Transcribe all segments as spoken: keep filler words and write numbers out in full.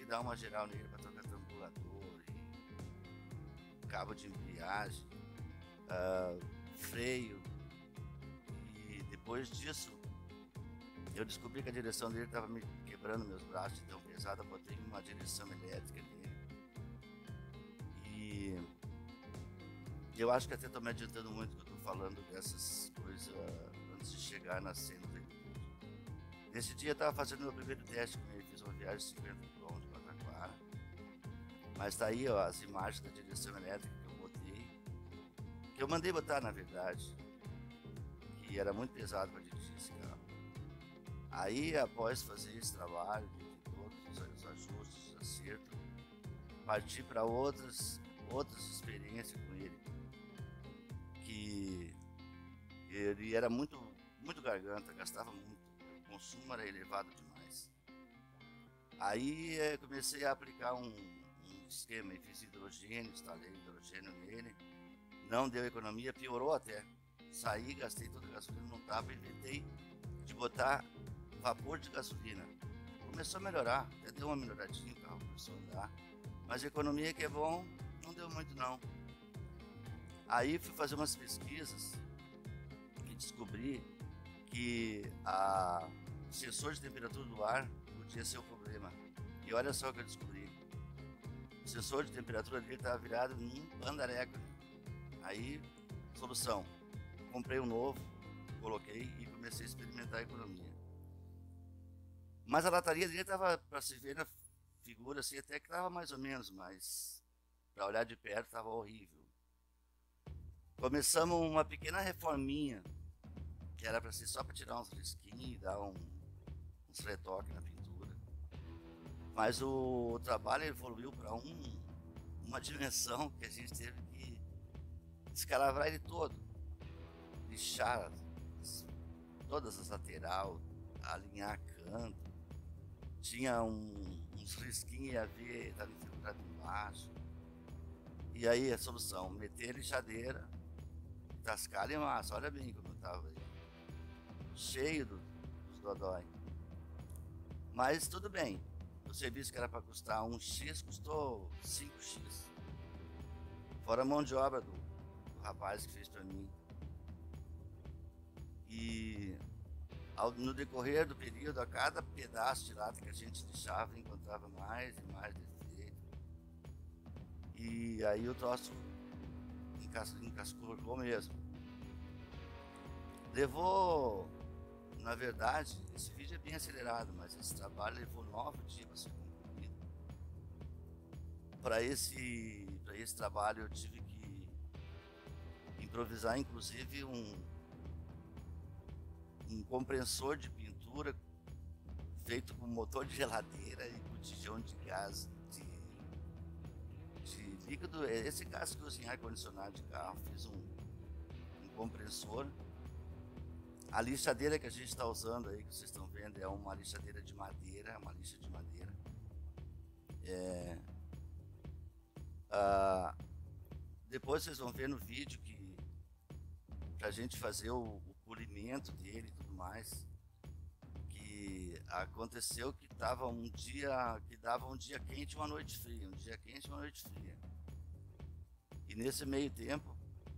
que dar uma geral nele para trocar tambulador e cabo de embreagem, uh, freio. E depois disso eu descobri que a direção dele estava me quebrando meus braços de tão pesado. Eu botei uma direção elétrica nele. E eu acho que até estou me adiantando muito que eu estou falando dessas coisas uh, antes de chegar na cena dele. Nesse dia eu estava fazendo meu primeiro teste com ele, fiz uma viagem de cinquenta quilômetros para Taquara. Mas tá aí, ó, as imagens da direção elétrica que eu botei, que eu mandei botar na verdade, que era muito pesado para dirigir esse carro. Aí, após fazer esse trabalho de todos os ajustes, os acertos, parti para outras, outras experiências com ele, que ele era muito, muito garganta, gastava muito, o consumo era elevado demais. Aí é, comecei a aplicar um, um esquema e fiz hidrogênio, instalei hidrogênio nele, não deu economia, piorou até. Saí, gastei toda a gasolina, não tava, inventei de botar vapor de gasolina. Começou a melhorar, até deu uma melhoradinha, o carro começou a andar, mas a economia que é bom, não deu muito não. Aí fui fazer umas pesquisas e descobri que a, o sensor de temperatura do ar podia ser o problema. E olha só o que eu descobri. O sensor de temperatura dele estava virado num pandareco. Aí, solução. Comprei um novo, coloquei e comecei a experimentar a economia. Mas a lataria dele estava, para se ver na figura assim, até que estava mais ou menos, mas para olhar de perto estava horrível. Começamos uma pequena reforminha, que era para ser só para tirar uns risquinhos e dar um, uns retoques na pintura. Mas o, o trabalho evoluiu para um, uma dimensão que a gente teve que descalabrar ele todo, lixar as, todas as laterais, alinhar canto. Tinha um, uns risquinhos a ver, estava infiltrado embaixo. E aí a solução, meter lixadeira, tascar e massa. Olha bem como eu estava aí, cheio do, dos dodói. Mas tudo bem, o serviço que era para custar um X custou cinco X. Fora a mão de obra do, do rapaz que fez para mim. E ao, no decorrer do período, a cada pedaço de lata que a gente lixava, encontrava mais e mais defeito. E aí o troço encascou mesmo. Levou, na verdade, esse vídeo é bem acelerado, mas esse trabalho levou nove dias para ser concluído. Para esse, para esse trabalho eu tive que improvisar, inclusive, um um compressor de pintura feito com motor de geladeira e botijão de gás de, de líquido. Esse gás que eu uso em ar-condicionado de carro, fiz um, um compressor. A lixadeira que a gente está usando aí, que vocês estão vendo, é uma lixadeira de madeira, uma lixa de madeira. É, ah, depois vocês vão ver no vídeo que pra gente fazer o, o polimento dele e tudo mais, que aconteceu que tava um dia que dava um dia quente e uma noite fria, um dia quente e uma noite fria. E nesse meio tempo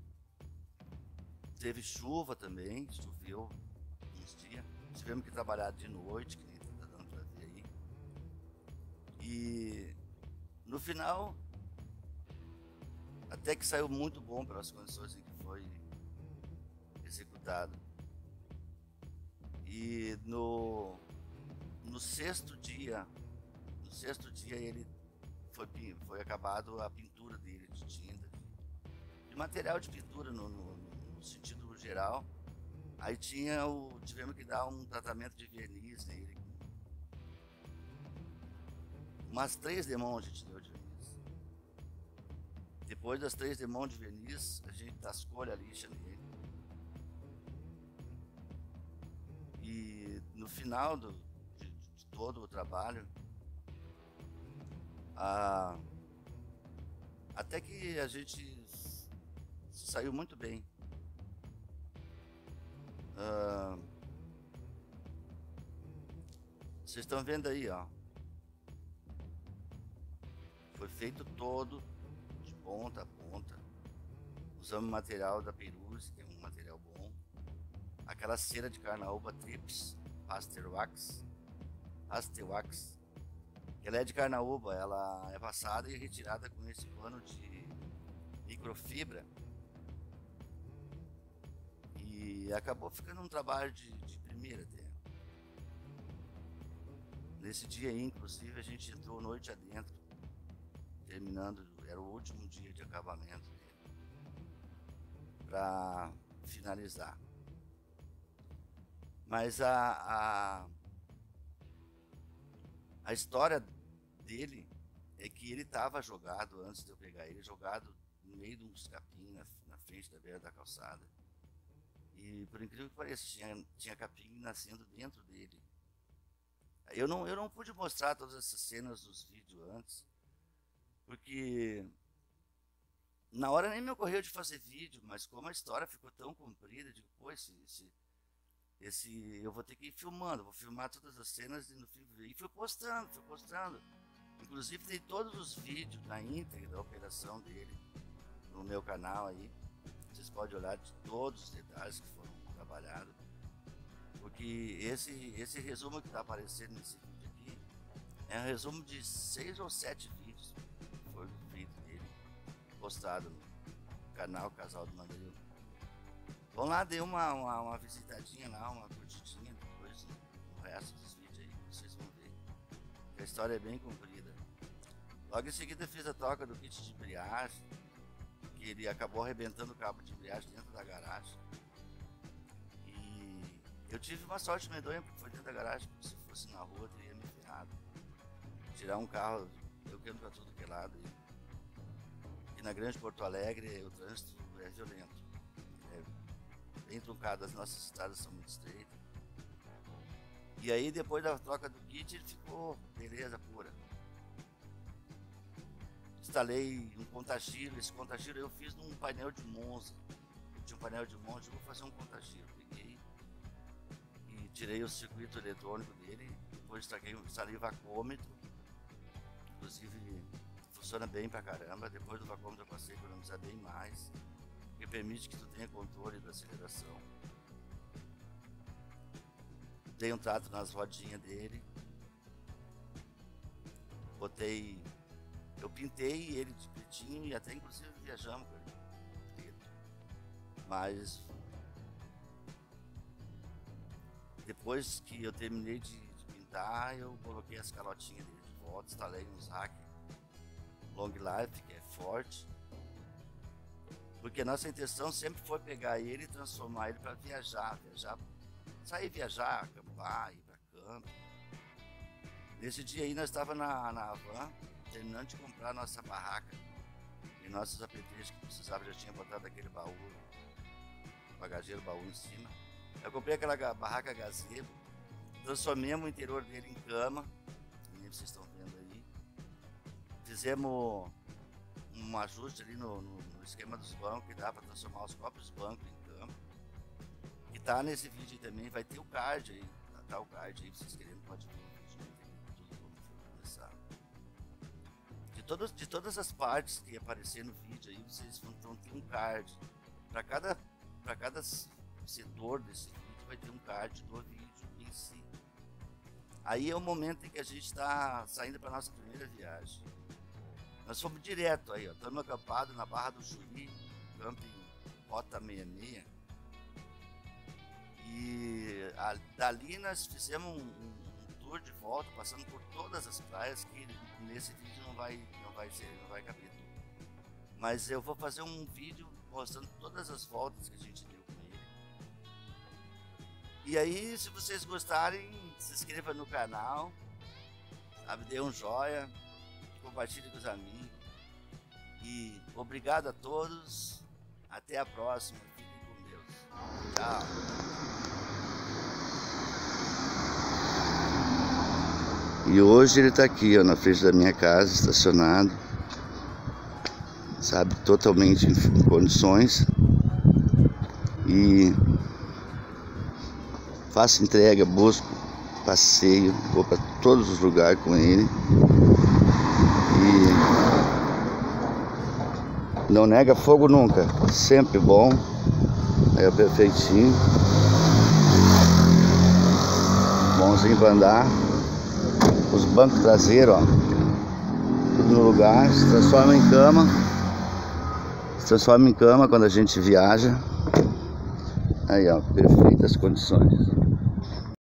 teve chuva também, choveu uns dias, tivemos que trabalhar de noite, que nem tá dando pra ver aí. E no final até que saiu muito bom pelas condições em que foi executado. E no, no sexto dia, no sexto dia ele foi, foi acabado a pintura dele de tinta, de, de material de pintura no, no, no sentido geral. Aí tinha o, tivemos que dar um tratamento de verniz nele. Umas três demãos a gente deu de verniz. Depois das três demãos de verniz, a gente tascou a lixa nele. E no final do, de, de todo o trabalho, a, até que a gente saiu muito bem. Ah, vocês estão vendo aí, ó. Foi feito todo de ponta a ponta. Usamos material da Peruse, que é um material bom. Aquela cera de carnaúba Trips Pasterwax, Pasterwax, ela é de carnaúba, ela é passada e retirada com esse pano de microfibra. E acabou ficando um trabalho de, de primeira até. Nesse dia aí, inclusive, a gente entrou noite adentro, terminando, era o último dia de acabamento dele, para finalizar. Mas a, a, a história dele é que ele estava jogado, antes de eu pegar ele, jogado no meio de uns capim na, na frente da beira da calçada. E por incrível que pareça, tinha, tinha capim nascendo dentro dele. Eu não, eu não pude mostrar todas essas cenas dos vídeos antes, porque na hora nem me ocorreu de fazer vídeo, mas como a história ficou tão comprida, eu digo, pô, esse, esse, esse, eu vou ter que ir filmando, vou filmar todas as cenas e, no, e fui postando, fui postando. Inclusive tem todos os vídeos na íntegra da operação dele no meu canal aí. Vocês podem olhar de todos os detalhes que foram trabalhados. Porque esse, esse resumo que está aparecendo nesse vídeo aqui é um resumo de seis ou sete vídeos que foi feito dele, postado no canal Casal do Mandaril. Vão lá, dê uma, uma, uma visitadinha lá, uma curtidinha depois no, no resto dos vídeos aí, vocês vão ver. A história é bem comprida. Logo em seguida eu fiz a troca do kit de embreagem, que ele acabou arrebentando o cabo de embreagem dentro da garagem. Eu tive uma sorte medonha porque foi dentro da garagem, porque se fosse na rua eu teria me ferrado. Tirar um carro, eu quero pra tudo que é lado. E na Grande Porto Alegre o trânsito é violento. É bem truncado, as nossas estradas são muito estreitas. E aí depois da troca do kit ele ficou beleza pura. Instalei um contagiro, esse contagiro eu fiz num painel de Monza. Eu tinha um painel de Monza, eu vou fazer um contagiro. Peguei e tirei o circuito eletrônico dele, depois instalei o vacômetro, inclusive funciona bem pra caramba. Depois do vacômetro eu passei a economizar bem mais, porque permite que tu tenha controle da aceleração. Dei um trato nas rodinhas dele, botei, eu pintei ele de pretinho e até inclusive viajamos com ele, mas depois que eu terminei de, de pintar, eu coloquei as calotinhas dele de volta, instalei uns hack Long Life, que é forte, porque a nossa intenção sempre foi pegar ele e transformar ele para viajar, viajar, sair viajar, acampar, ir para campo. Nesse dia aí nós estávamos na, na van, terminando de comprar nossa barraca e nossos apetrechos que precisava, já tinha botado aquele baú, bagageiro, baú em cima. Eu comprei aquela barraca gazebo, transformamos o interior dele em cama, que vocês estão vendo aí. Fizemos um ajuste ali no, no, no esquema dos bancos, que dá para transformar os próprios bancos em cama. Que tá nesse vídeo também, vai ter o card aí, tá o card aí, vocês querendo pode ver o vídeo, né? Tem tudo como foi começar. De todas, de todas as partes que aparecer no vídeo aí, vocês vão ter um card. Para cada, para cada setor desse vídeo vai ter um card do vídeo em si. Aí é o momento em que a gente está saindo para nossa primeira viagem. Nós fomos direto aí, ó, estamos acampados na Barra do Chuí, camping Rota sessenta e seis. E a, dali nós fizemos um, um, um tour de volta, passando por todas as praias, que nesse vídeo não vai, não vai ser, não vai caber tudo. Mas eu vou fazer um vídeo mostrando todas as voltas que a gente deu com ele. E aí, se vocês gostarem, se inscreva no canal, sabe, dê um joinha, compartilhe com os amigos. E obrigado a todos. Até a próxima. Fiquem com Deus. Tchau. E hoje ele está aqui, ó, na frente da minha casa, estacionado, sabe, totalmente em condições. E faço entrega, busco, passeio, vou para todos os lugares com ele. E Não nega fogo nunca, sempre bom. É perfeitinho. Bonzinho para andar. Os bancos traseiros, ó, tudo no lugar. Se transforma em cama. Se transforma em cama quando a gente viaja. Aí, ó, perfeitas condições.